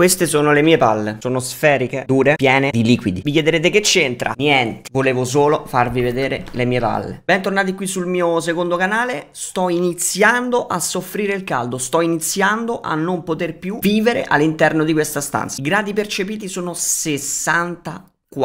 Queste sono le mie palle. Sono sferiche, dure, piene di liquidi. Vi chiederete che c'entra? Niente. Volevo solo farvi vedere le mie palle. Bentornati qui sul mio secondo canale. Sto iniziando a soffrire il caldo. Sto iniziando a non poter più vivere all'interno di questa stanza. I gradi percepiti sono 64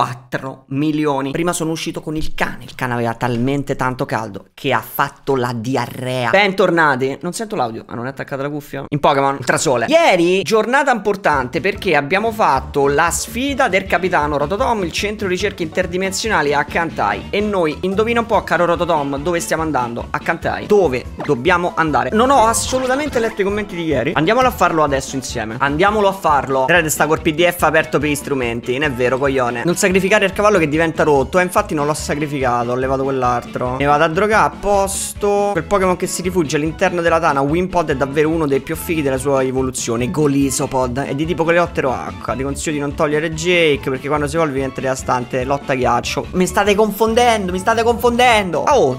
milioni. Prima sono uscito con il cane. Il cane aveva talmente tanto caldo che ha fatto la diarrea. Bentornati. Non sento l'audio. Ah, non è attaccata la cuffia? In Pokémon Ultrasole. Ieri giornata importante perché abbiamo fatto la sfida del capitano Rototom, il centro ricerche interdimensionali a Kantai. E noi, indovina un po', caro Rototom, dove stiamo andando? A Kantai. Dove dobbiamo andare? Non ho assolutamente letto i commenti di ieri. Andiamolo a farlo adesso insieme. Andiamolo a farlo. Red sta col PDF aperto per gli strumenti. Non è vero, coglione. Non sacrificare il cavallo che diventa rotto. Infatti non l'ho sacrificato, ho levato quell'altro. Ne vado a drogare a posto. Quel Pokémon che si rifugia all'interno della tana, Wimpod, è davvero uno dei più fighi della sua evoluzione. Golisopod. È di tipo coleottero acqua. Ti consiglio di non togliere Jake, perché quando si evolve diventa devastante. Lotta ghiaccio. Mi state confondendo, mi state confondendo. Oh,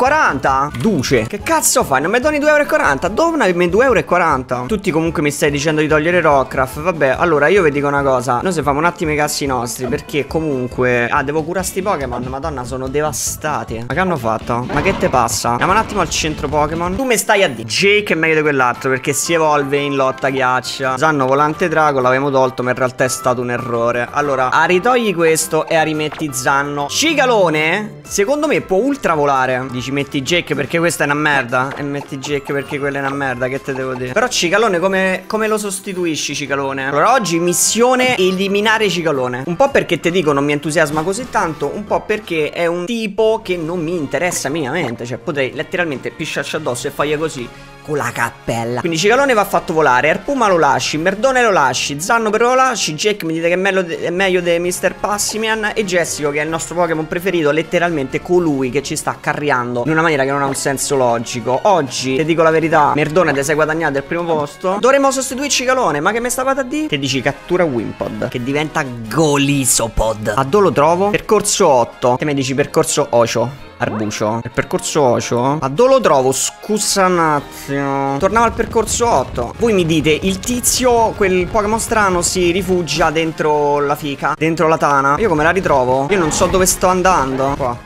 2,40 €. Duce. Che cazzo fai? Non mi doni 2,40 €? Donami 2,40 €. Tutti comunque mi stai dicendo di togliere Rockcraft. Vabbè, allora io vi dico una cosa. Noi se famo un attimo i cazzi nostri, perché comunque devo curare sti Pokémon. Madonna, sono devastati. Ma che hanno fatto? Ma che te passa? Andiamo un attimo al centro Pokémon. Tu mi stai a dire Jake è meglio di quell'altro perché si evolve in lotta ghiaccia. Zanno volante drago l'avevamo tolto, ma in realtà è stato un errore. Allora, a ritogli questo e a rimetti Zanno. Cicalone secondo me può ultra volare. Dici metti Jake perché questa è una merda, e metti Jake perché quella è una merda. Che te devo dire? Però Cicalone come lo sostituisci Cicalone? Allora oggi missione eliminare Cicalone. Un po' perché te dico non mi entusiasma così tanto, un po' perché è un tipo che non mi interessa minimamente. Cioè potrei letteralmente pisciarci addosso e fargli così con la cappella. Quindi Cicalone va fatto volare, Erpuma lo lasci, Merdone lo lasci, Zanno però lo lasci, Jake mi dite che è meglio di Mr. Passimian, e Jessico, che è il nostro Pokémon preferito, letteralmente colui che ci sta carriando in una maniera che non ha un senso logico. Oggi, ti dico la verità, Merdone te sei guadagnato il primo posto. Dovremmo sostituire Cicalone, ma che mi stavate a dire? Che dici cattura Wimpod, che diventa Golisopod. A dove lo trovo? Percorso 8. Te mi dici percorso Ocio. Arbucio. Il percorso Ocio. A dove lo trovo? Scusa un attimo. Tornavo al percorso 8. Voi mi dite, il tizio, quel Pokémon strano, si rifugia dentro la fica, dentro la tana. Io come la ritrovo? Io non so dove sto andando. Qua.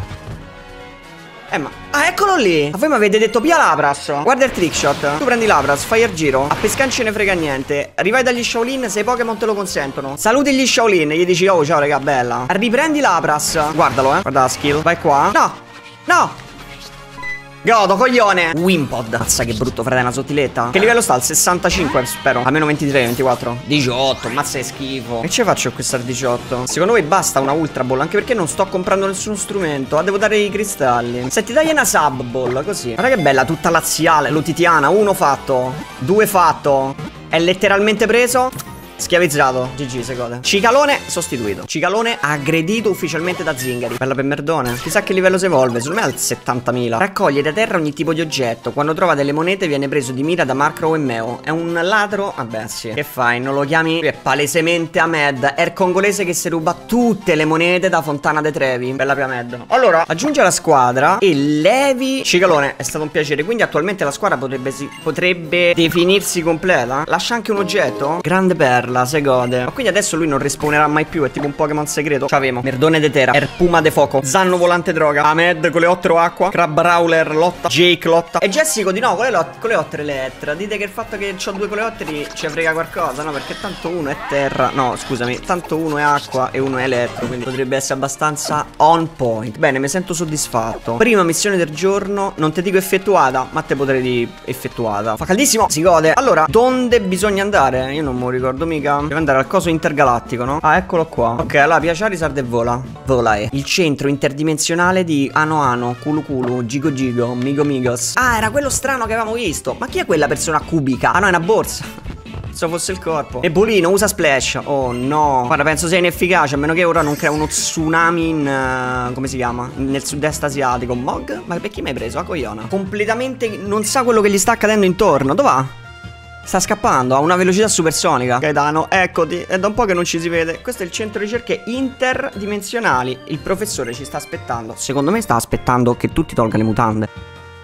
Ah, eccolo lì. A voi mi avete detto pia Lapras. Guarda il trickshot. Tu prendi Lapras, fai il giro. A pesca non ce ne frega niente. Arrivai dagli Shaolin se i Pokémon te lo consentono. Saluti gli Shaolin. Gli dici oh ciao raga bella. Riprendi Lapras. Guardalo Guarda la skill. Vai qua. No. No. Godo, coglione. Wimpod. Mazza che brutto, frate, una sottiletta. Che livello sta? Al 65 spero. Almeno 23, 24 18. Mazza è schifo. Che ce faccio a questa 18? Secondo voi basta una Ultra Ball? Anche perché non sto comprando nessuno strumento. Devo dare i cristalli. Senti, dai una Sub Ball, così. Guarda che bella, tutta laziale. Lutitiana, 1 fatto, 2 fatto. È letteralmente preso. Schiavizzato. GG secondo. Cicalone sostituito. Cicalone aggredito ufficialmente da Zingari. Bella per Merdone. Chissà che livello si evolve. Secondo me è al 70.000. Raccoglie da terra ogni tipo di oggetto. Quando trova delle monete viene preso di mira da Markrow e Meo. È un ladro. Vabbè sì. Che fai? Non lo chiami? È palesemente Ahmed. È il congolese che si ruba tutte le monete da Fontana de Trevi. Bella per Ahmed. Allora aggiunge alla squadra e levi Cicalone. È stato un piacere. Quindi attualmente la squadra potrebbe definirsi completa. Lascia anche un oggetto. Grande perla. Se gode. Ma quindi adesso lui non respawnerà mai più. È tipo un Pokémon segreto. C'avemo Merdone de Terra, Erpuma de Foco, Zanno volante droga, Ahmed con le 8 acqua, Crabrawler lotta, Jake lotta. E Jessico di no con le 8 elettra. Dite che il fatto che ho 2 coleotteri ci frega qualcosa. No, perché tanto uno è terra. No, scusami, tanto uno è acqua e uno è elettro. Quindi potrebbe essere abbastanza on point. Bene, mi sento soddisfatto. Prima missione del giorno. Non ti dico effettuata, ma te potrei dire effettuata. Fa caldissimo, si gode. Allora, dove bisogna andare? Io non me lo ricordo mica. Deve andare al coso intergalattico, no? Ah, eccolo qua. Ok, allora Charizard e vola. Volae. Il centro interdimensionale di Ano Ano, Kulu Kulu, Gigo Gigo, Migo Migos. Ah, era quello strano che avevamo visto. Ma chi è quella persona cubica? Ah no, è una borsa. Se fosse il corpo. E Bolino usa Splash. Oh no. Guarda, penso sia inefficace. A meno che ora non crea uno tsunami in come si chiama? Nel sud-est asiatico. Mog? Ma perché mi hai preso? A cogliona. Completamente non sa quello che gli sta accadendo intorno. Dov'è? Sta scappando a una velocità supersonica. Gaetano, eccoti. È da un po' che non ci si vede. Questo è il centro ricerche interdimensionali. Il professore ci sta aspettando. Secondo me sta aspettando che tutti tolga le mutande.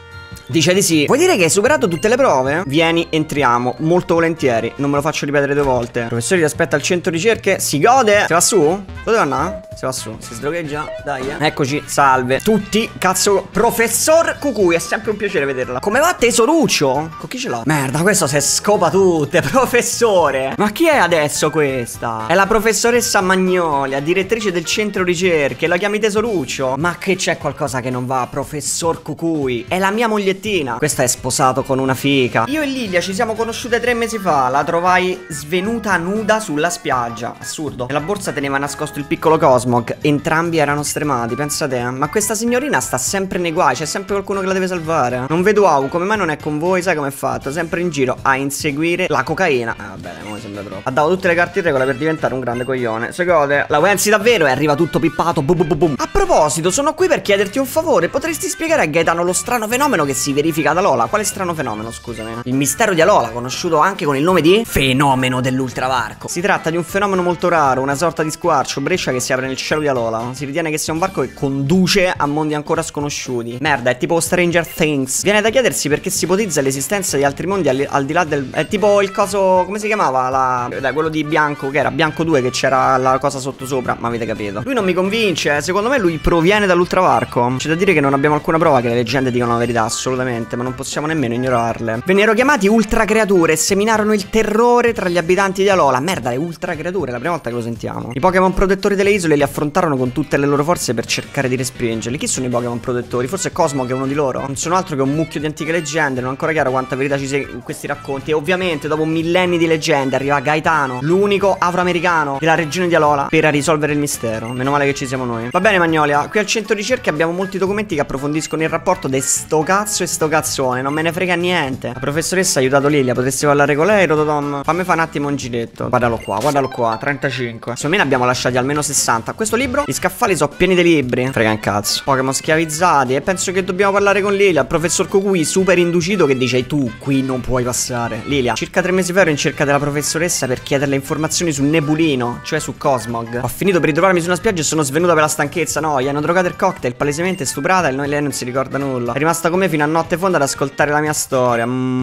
Dice di sì. Vuoi dire che hai superato tutte le prove? Vieni, entriamo. Molto volentieri. Non me lo faccio ripetere 2 volte. Professore ti aspetta al centro ricerche. Si gode. Si va su? Dove vanno? Si va su. Si sdrogheggia. Dai, Eccoci. Salve. Tutti. Cazzo. Professor Cucui. È sempre un piacere vederla. Come va tesoruccio? Con chi ce l'ha? Merda, questo se scopa tutte. Professore. Ma chi è adesso questa? È la professoressa Magnolia, direttrice del centro ricerche. La chiami tesoruccio? Ma che c'è qualcosa che non va, professor Cucui? È la mia mogliettina. Questa è sposato con una fica. Io e Lilia ci siamo conosciute 3 mesi fa. La trovai svenuta nuda sulla spiaggia. Assurdo. Nella borsa teneva nascosto il piccolo Cosmog. Entrambi erano stremati, pensa te. Ma questa signorina sta sempre nei guai. C'è sempre qualcuno che la deve salvare. Non vedo Au, come mai non è con voi? Sai come è fatto? Sempre in giro a inseguire la cocaina. Vabbè, non mi sembra troppo. Ha dato tutte le carte in regola per diventare un grande coglione. Se gode. La pensi davvero? E arriva tutto pippato. Boom, boom, boom. A proposito, sono qui per chiederti un favore. Potresti spiegare a Gaetano lo strano fenomeno che si verifica ad Alola? Quale strano fenomeno, scusami? Il mistero di Alola, conosciuto anche con il nome di fenomeno dell'ultravarco. Si tratta di un fenomeno molto raro, una sorta di squarcio, breccia che si apre nel cielo di Alola. Si ritiene che sia un varco che conduce a mondi ancora sconosciuti. Merda, è tipo Stranger Things. Viene da chiedersi perché si ipotizza l'esistenza di altri mondi al di là del... È tipo il coso... come si chiamava? Dai, quello di Bianco, che era Bianco 2, che c'era la cosa sottosopra, ma avete capito. Lui non mi convince, secondo me lui proviene dall'ultravarco. C'è da dire che non abbiamo alcuna prova che le leggende dicano la verità, assolutamente, ma non possiamo nemmeno ignorarle. Vennero chiamati ultra creature e seminarono il terrore tra gli abitanti di Alola. Merda, le ultra creature, è la prima volta che lo sentiamo. I Pokémon protettori delle isole li affrontarono con tutte le loro forze per cercare di respingerli. Chi sono i Pokémon protettori? Forse Cosmo, che è uno di loro? Non sono altro che un mucchio di antiche leggende. Non è ancora chiaro quanta verità ci sia in questi racconti. E ovviamente dopo millenni di leggende arriva Gaetano, l'unico afroamericano della regione di Alola, per risolvere il mistero. Meno male che ci siamo noi. Va bene, Magnolia, qui al centro ricerche abbiamo molti documenti che approfondiscono il rapporto di sto cazzo e sto cazzone. Non me ne frega niente. La professoressa ha aiutato Lilia. Potresti parlare con lei, Rototom? Fammi fare un attimo un giretto. Guardalo qua, 35. Secondo me ne abbiamo lasciati almeno 60. Questo libro? Gli scaffali sono pieni di libri. Frega un cazzo. Pokémon schiavizzati. E penso che dobbiamo parlare con Lilia. Il professor Cucui, super inducito, che dice: tu qui non puoi passare. Lilia, circa 3 mesi fa ero in cerca della professoressa per chiederle informazioni su Nebulino, cioè su Cosmog. Ho finito per ritrovarmi su una spiaggia e sono svenuta per la stanchezza. No, gli hanno drogato il cocktail, palesemente stuprata, e lei non si ricorda nulla. È rimasta con me fino a notte fonda ad ascoltare la mia storia.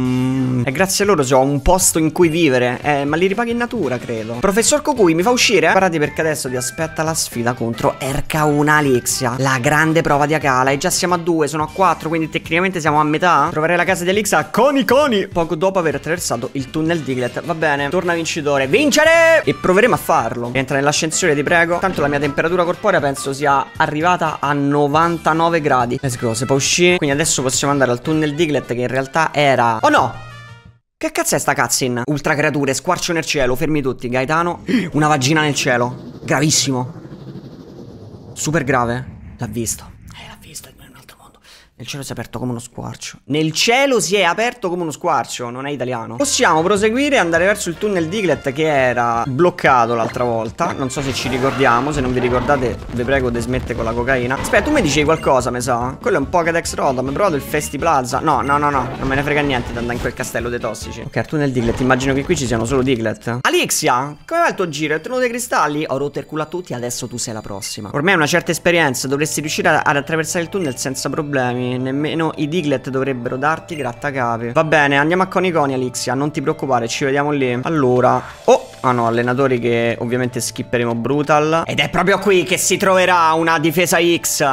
E grazie a loro ho un posto in cui vivere. Ma li ripaghi in natura, credo. Professor Cucui, mi fa uscire? Guardate, perché adesso ti aspetta la sfida contro Erkauna Alixia, la grande prova di Akala. E già siamo a 2, sono a 4, quindi tecnicamente siamo a metà. Troverei la casa di Alixia Coni poco dopo aver attraversato il tunnel Diglett. Va bene, torna vincitore. Vincere! E proveremo a farlo. Entra nell'ascensore, ti prego. Tanto la mia temperatura corporea penso sia arrivata a 99 gradi. Let's go, si può uscire. Quindi adesso possiamo andare al tunnel Diglett, che in realtà era... Oh no! Che cazzo è sta cutscene? Ultra creature, squarcio nel cielo, fermi tutti. Gaetano, una vagina nel cielo. Gravissimo. Super grave. L'ha visto. L'ha visto, è in un altro mondo. Nel cielo si è aperto come uno squarcio. Nel cielo si è aperto come uno squarcio. Non è italiano. Possiamo proseguire e andare verso il tunnel Diglett, che era bloccato l'altra volta. Non so se ci ricordiamo. Se non vi ricordate, vi prego di smettere con la cocaina. Aspetta, tu mi dicevi qualcosa, mi sa. Quello è un Pokédex Rotom. Hai provato il Festi Plaza? No. Non me ne frega niente di andare in quel castello dei tossici. Ok, al tunnel Diglett. Immagino che qui ci siano solo Diglett. Alixia, come va il tuo giro? Hai ottenuto dei cristalli? Ho rotto il culo a tutti, adesso tu sei la prossima. Ormai hai una certa esperienza. Dovresti riuscire ad attraversare il tunnel senza problemi. Nemmeno i Diglett dovrebbero darti grattacapi. Va bene, andiamo a Coni, Alixia. Non ti preoccupare, ci vediamo lì. Allora. Oh! Ah no, allenatori che ovviamente skipperemo brutal. Ed è proprio qui che si troverà una difesa X.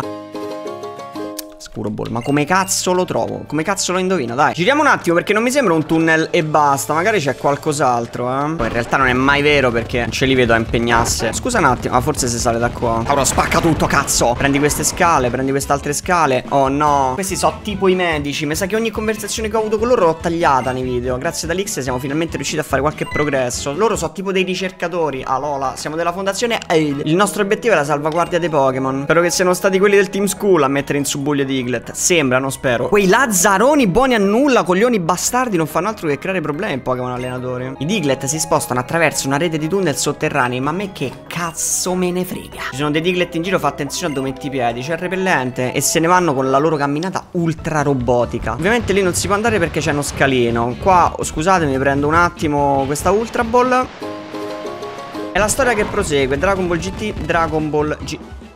Scuro Ball, ma come cazzo lo trovo? Come cazzo lo indovino? Dai, giriamo un attimo, perché non mi sembra un tunnel e basta. Magari c'è qualcos'altro, Poi in realtà non è mai vero, perché ce li vedo a impegnarsi. Scusa un attimo, ma forse si sale da qua. Allora spacca tutto, cazzo. Prendi queste scale, prendi queste altre scale. Oh no, questi sono tipo i medici. Mi sa che ogni conversazione che ho avuto con loro l'ho tagliata nei video. Grazie ad Alix siamo finalmente riusciti a fare qualche progresso. Loro sono tipo dei ricercatori. Alola, siamo della fondazione Aid. Il nostro obiettivo è la salvaguardia dei Pokémon. Spero che siano stati quelli del Team School a mettere in subbuglio di Diglett. Sembrano, spero. Quei lazzaroni buoni a nulla, coglioni bastardi, non fanno altro che creare problemi in Pokémon allenatori. I Diglett si spostano attraverso una rete di tunnel sotterranei, ma a me che cazzo me ne frega. Ci sono dei Diglett in giro, fa attenzione a dove metti i piedi. C'è il repellente e se ne vanno con la loro camminata ultra robotica. Ovviamente lì non si può andare perché c'è uno scalino. Qua, scusatemi, prendo un attimo questa Ultra Ball. È la storia che prosegue. Dragon Ball GT, Dragon Ball G...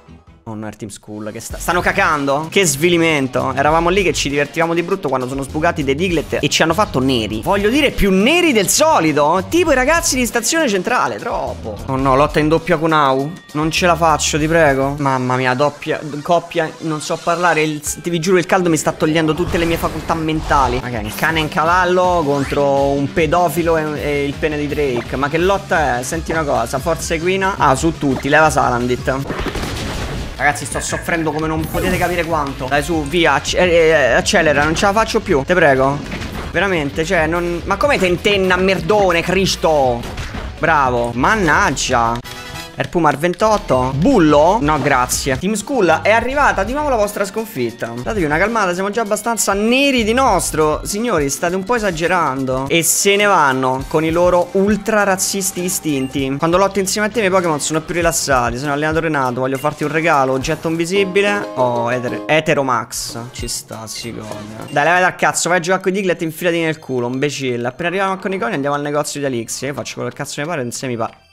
Oh no, è Team Skull che stanno cacando. Che svilimento. Eravamo lì che ci divertivamo di brutto quando sono sbucati dei Diglett e ci hanno fatto neri. Voglio dire più neri del solito. Tipo i ragazzi di stazione centrale. Troppo. Oh no, lotta in doppia con Au. Non ce la faccio, ti prego. Mamma mia, doppia coppia. Non so parlare. Vi giuro, il caldo mi sta togliendo tutte le mie facoltà mentali. Ok, il cane in cavallo contro un pedofilo e il pene di Drake. Ma che lotta è? Senti una cosa, forza equina. Ah, su tutti, leva Salandit. Ragazzi, sto soffrendo come non potete capire quanto. Dai, su, via, accelera, non ce la faccio più. Te prego. Veramente, cioè, non... Ma come tentenna, merdone, Cristo. Bravo. Mannaggia. Erpumar 28. Bullo? No, grazie. Team Skull è arrivata di nuovo la vostra sconfitta. Datevi una calmata, siamo già abbastanza neri di nostro. Signori, state un po' esagerando. E se ne vanno con i loro ultra razzisti istinti. Quando lotto insieme a te i miei Pokémon sono più rilassati. Sono allenatore nato, voglio farti un regalo. Oggetto invisibile. Oh, Eteromax. Ci sta, sicona. Dai, levati dal cazzo, vai a giocare con i Diglett e infilati nel culo, imbecille. Appena arriviamo con i coni andiamo al negozio di Elixir. Io faccio quello che cazzo mi pare, insieme mi pare.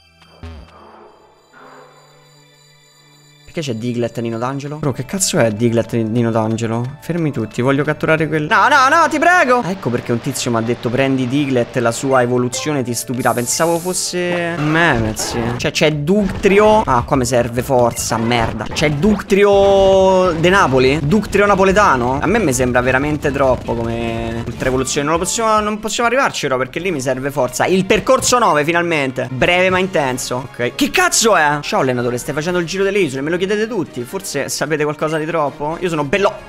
Perché c'è Diglett e Nino D'Angelo? Bro, che cazzo è Diglett e Nino D'Angelo? Fermi tutti, voglio catturare quel... No, no, no, ti prego! Ecco perché un tizio mi ha detto prendi Diglett e la sua evoluzione ti stupirà. Pensavo fosse... Memez. Cioè c'è Ductrio... Ah, qua mi serve forza, merda. C'è Ductrio... de Napoli? Ductrio napoletano? A me mi sembra veramente troppo come... ultra evoluzione. Non possiamo arrivarci però, perché lì mi serve forza. Il percorso 9 finalmente. Breve ma intenso. Ok. Che cazzo è? Ciao allenatore, stai facendo il giro delle isole, me lo chiedete tutti. Forse sapete qualcosa di troppo? Io sono bello...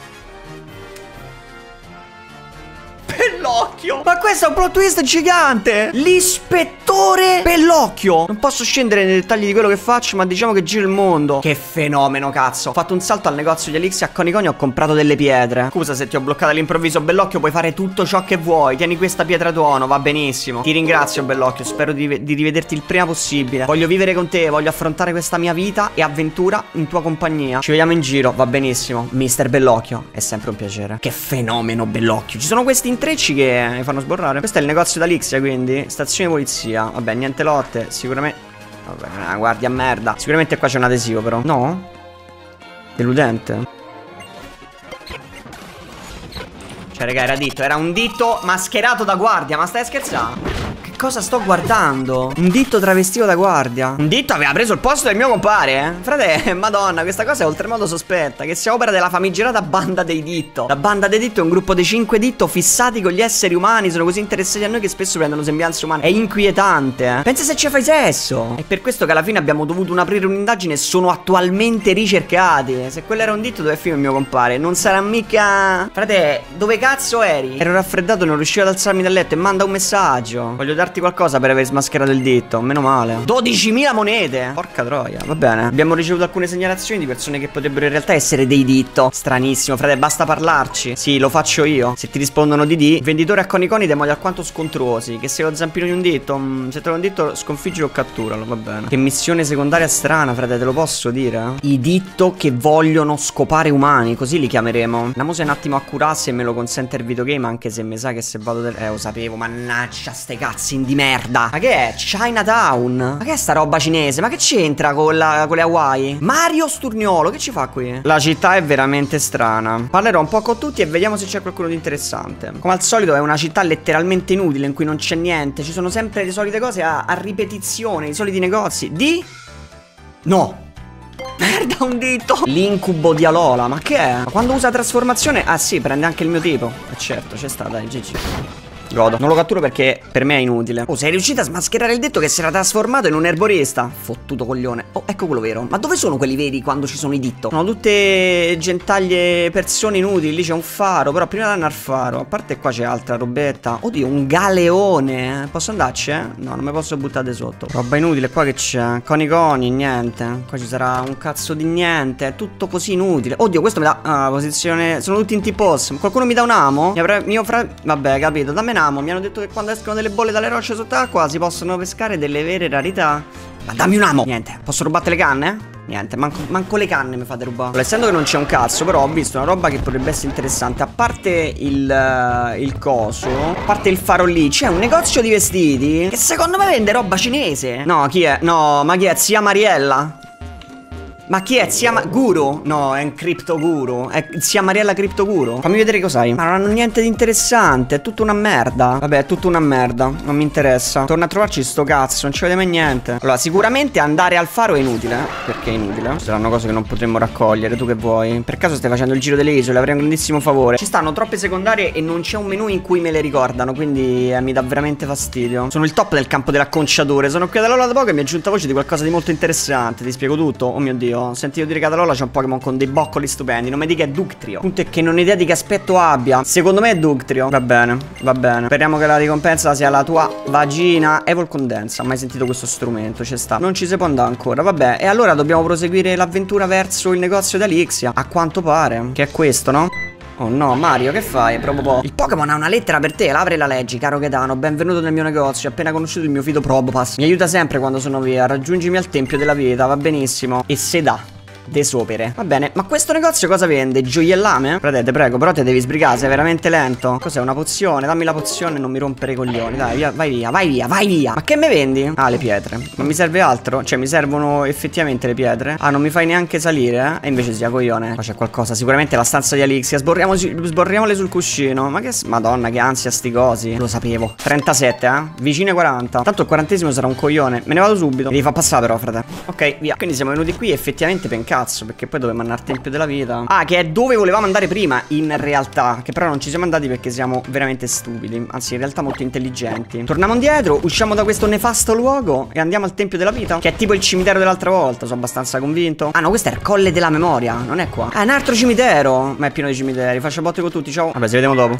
Pellocchio. Ma questo è un plot twist gigante. L'ispettore Pellocchio. Non posso scendere nei dettagli di quello che faccio, ma diciamo che giro il mondo. Che fenomeno, cazzo. Ho fatto un salto al negozio di Elixir a Coniconi e ho comprato delle pietre. Scusa se ti ho bloccato all'improvviso, Bellocchio. Puoi fare tutto ciò che vuoi. Tieni questa pietra tuono, va benissimo. Ti ringrazio, Bellocchio. Spero di rivederti il prima possibile. Voglio vivere con te, voglio affrontare questa mia vita e avventura in tua compagnia. Ci vediamo in giro, va benissimo. Mister Bellocchio, è sempre un piacere. Che fenomeno, Bellocchio. Ci sono questi intrecci che mi fanno sborrare. Questo è il negozio d'Elixir, quindi stazione di polizia. Vabbè, niente lotte, sicuramente. Vabbè, una guardia a merda. Sicuramente qua c'è un adesivo però. No? Deludente. Cioè raga, era un ditto mascherato da guardia. Ma stai scherzando? Cosa sto guardando? Un ditto travestito da guardia. Un ditto aveva preso il posto del mio compare, eh? Frate, madonna, questa cosa è oltremodo sospetta. Che sia opera della famigerata banda dei ditto. La banda dei ditto è un gruppo di 5 ditto fissati con gli esseri umani. Sono così interessati a noi che spesso prendono sembianze umane. È inquietante, eh? Pensa se ci fai sesso. È per questo che alla fine abbiamo dovuto aprire un'indagine e sono attualmente ricercati. Se quello era un ditto, dove è finito il mio compare? Non sarà mica... Frate, dove cazzo eri? Ero raffreddato e non riuscivo ad alzarmi dal letto. E manda un messaggio. Voglio darti qualcosa per aver smascherato il ditto. Meno male. 12.000 monete. Porca troia. Va bene. Abbiamo ricevuto alcune segnalazioni di persone che potrebbero in realtà essere dei ditto. Stranissimo, frate, basta parlarci. Sì, lo faccio io. Se ti rispondono di D, venditore a Coniconi dei modi alquanto scontrosi. Che sei lo zampino di un ditto. Se trovi un ditto, sconfiggilo o catturalo. Va bene. Che missione secondaria strana, frate, te lo posso dire? I ditto che vogliono scopare umani. Così li chiameremo. Andiamo se un attimo a curarsi e me lo consente il videogame. Anche se mi sa che se vado lo sapevo. Mannaggia ste cazzi di merda. Ma che è? Chinatown? Ma che è sta roba cinese? Ma che c'entra con le Hawaii? Mario Sturniolo, che ci fa qui? La città è veramente strana. Parlerò un po' con tutti e vediamo se c'è qualcuno di interessante. Come al solito è una città letteralmente inutile in cui non c'è niente. Ci sono sempre le solite cose a ripetizione, i soliti negozi. No. Merda, un dito. L'incubo di Alola, ma che è? Ma quando usa trasformazione? Ah sì, prende anche il mio tipo. Certo, c'è sta, dai, GG. Godo. Non lo catturo perché per me è inutile. Oh, sei riuscita a smascherare il detto che si era trasformato in un erborista. Fottuto coglione. Oh, ecco quello vero. Ma dove sono quelli veri quando ci sono i ditto? Sono tutte gentaglie persone inutili. Lì c'è un faro. Però prima di andare al faro, a parte qua c'è altra robetta. Oddio, un galeone. Posso andarci, eh? No, non mi posso buttare sotto. Roba inutile qua che c'è. Coni, niente. Qua ci sarà un cazzo di niente. È tutto così inutile. Oddio, questo mi dà... Ah, posizione... Sono tutti in T-pos. Qualcuno mi dà un amo? Vabbè, capito. Dammi un amo. Mi hanno detto che quando escono delle bolle dalle rocce sott'acqua si possono pescare delle vere rarità. Ma dammi un amo. Niente. Posso rubare le canne? Niente, manco le canne mi fate rubare. Essendo che non c'è un cazzo, però ho visto una roba che potrebbe essere interessante. A parte il coso, a parte il faro lì, c'è un negozio di vestiti che secondo me vende roba cinese. No, chi è? No, ma chi è? Zia Mariella? Ma chi è? Zia Guru? No, è un Crypto Guru. È zia Mariella Crypto Guru. Fammi vedere cos'hai. Ma non hanno niente di interessante. È tutta una merda. Vabbè, è tutta una merda. Non mi interessa. Torna a trovarci sto cazzo. Non ci vede mai niente. Allora, sicuramente andare al faro è inutile. Perché è inutile? Saranno cose che non potremmo raccogliere. Tu che vuoi? Per caso stai facendo il giro delle isole? Avrei un grandissimo favore. Ci stanno troppe secondarie e non c'è un menu in cui me le ricordano. Quindi mi dà veramente fastidio. Sono il top del campo dell'acconciatore. Sono qui da Lola da poco e mi è giunta voce di qualcosa di molto interessante. Ti spiego tutto. Oh mio Dio. Ho sentito dire che ad Alola c'è un Pokémon con dei boccoli stupendi. Non mi dica è Dugtrio. Il punto è che non ho idea di che aspetto abbia. Secondo me è Dugtrio. Va bene, va bene. Speriamo che la ricompensa sia la tua vagina. Evol Condensa. Mai sentito questo strumento? Ci sta. Non ci si può andare ancora. Vabbè. E allora dobbiamo proseguire l'avventura verso il negozio di Alixia. A quanto pare. Che è questo, no? Oh no, Mario, che fai? Proprio il Pokémon ha una lettera per te, l'apri e la leggi, caro Gaetano. Benvenuto nel mio negozio, ho appena conosciuto il mio fido Probopass. Mi aiuta sempre quando sono via, raggiungimi al tempio della vita, va benissimo. E se dà desopere. Va bene, ma questo negozio cosa vende? Gioiellame? Frate, prego, però te devi sbrigare, sei veramente lento. Cos'è, una pozione? Dammi la pozione e non mi rompere i coglioni. Dai, via, vai via, vai via, vai via. Ma che me vendi? Ah, le pietre. Ma mi serve altro? Cioè, mi servono effettivamente le pietre? Ah, non mi fai neanche salire, eh? E invece sia coglione. Qua c'è qualcosa, sicuramente la stanza di Alixia. Sborriamole sul cuscino. Ma che... Madonna, che ansia sti cosi. Lo sapevo. 37, eh? Vicine 40. Tanto il 40esimo sarà un coglione. Me ne vado subito. Mi devi far passare però, frate. Ok, via. Quindi siamo venuti qui effettivamente per cazzo, perché poi dovevamo andare al tempio della vita. Ah, che è dove volevamo andare prima, in realtà. Che però non ci siamo andati perché siamo veramente stupidi. Anzi, in realtà molto intelligenti. Torniamo indietro, usciamo da questo nefasto luogo e andiamo al tempio della vita, che è tipo il cimitero dell'altra volta. Sono abbastanza convinto. Ah no, questo è il colle della memoria, non è qua. Ah, è un altro cimitero. Ma è pieno di cimiteri. Faccio botte con tutti, ciao. Vabbè, ci vediamo dopo.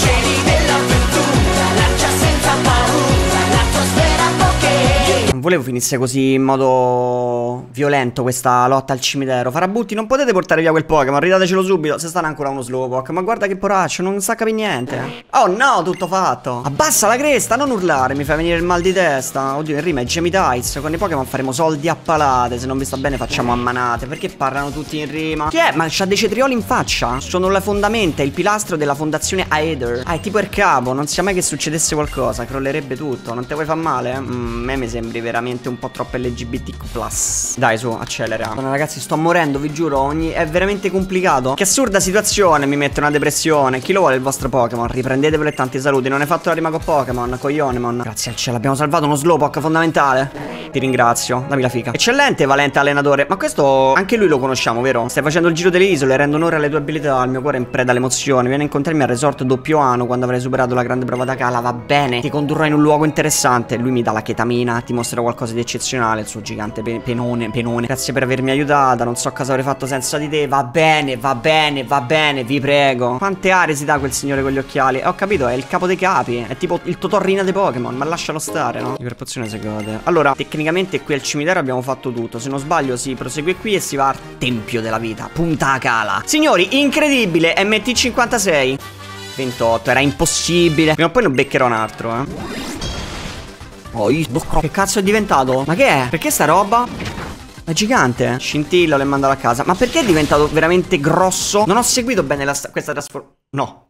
Non volevo finisse così in modo violento questa lotta al cimitero. Farabutti, non potete portare via quel Pokémon, ridatecelo subito. Se stanno ancora uno Slowpoke. Ma guarda che poraccio, non sa capire niente. Oh no, tutto fatto. Abbassa la cresta, non urlare, mi fai venire il mal di testa. Oddio, in rima è Gemitites. Con i Pokémon faremo soldi a palate. Se non vi sta bene facciamo a manate. Perché parlano tutti in rima? Chi è? Ma c'ha dei cetrioli in faccia? Sono le fondamenta, il pilastro della fondazione Aether. Ah, è tipo il capo, non sia mai che succedesse qualcosa. Crollerebbe tutto, non te vuoi far male? A me mi sembri veramente un po' troppo LGBTQ+. Dai, su, accelera. Madonna, ragazzi, sto morendo, vi giuro. È veramente complicato. Che assurda situazione, mi mette una depressione. Chi lo vuole il vostro Pokémon? Riprendetevelo e tanti saluti. Non hai fatto la rima con Pokémon, coglionemon. Grazie al cielo, abbiamo salvato uno Slowpoke fondamentale. Ti ringrazio, dammi la fica. Eccellente, valente allenatore. Ma questo anche lui lo conosciamo, vero? Stai facendo il giro delle isole, rendo onore alle tue abilità. Il mio cuore è in preda all'emozione. Vieni a incontrarmi al resort doppio anno quando avrai superato la grande prova da cala. Va bene, ti condurrò in un luogo interessante. Lui mi dà la chetamina, ti mostrerò qualcosa di eccezionale. Il suo gigante penone. Grazie per avermi aiutata. Non so cosa avrei fatto senza di te. Va bene, va bene, va bene, vi prego. Quante aree si dà quel signore con gli occhiali? Ho capito, è il capo dei capi. È tipo il Totorrina dei Pokémon. Ma lascialo stare, no? Iperpozione si gode. Allora, tecnicamente qui al cimitero abbiamo fatto tutto. Se non sbaglio si prosegue qui e si va al tempio della vita. Punta Cala. Signori, incredibile. MT56 28, era impossibile. Prima o poi non beccherò un altro, Oh, che cazzo è diventato? Ma che è? Perché sta roba? È gigante. Scintilla, l'ho mandato a casa. Ma perché è diventato veramente grosso? Non ho seguito bene questa trasformazione. No.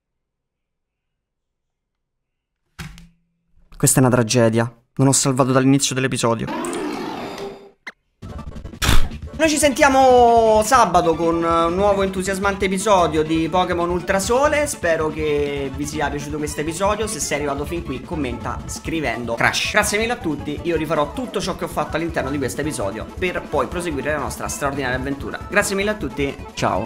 Questa è una tragedia. Non ho salvato dall'inizio dell'episodio. Noi ci sentiamo sabato con un nuovo entusiasmante episodio di Pokémon Ultrasole. Spero che vi sia piaciuto questo episodio. Se sei arrivato fin qui, commenta scrivendo Crash. Grazie mille a tutti. Io rifarò tutto ciò che ho fatto all'interno di questo episodio per poi proseguire la nostra straordinaria avventura. Grazie mille a tutti. Ciao.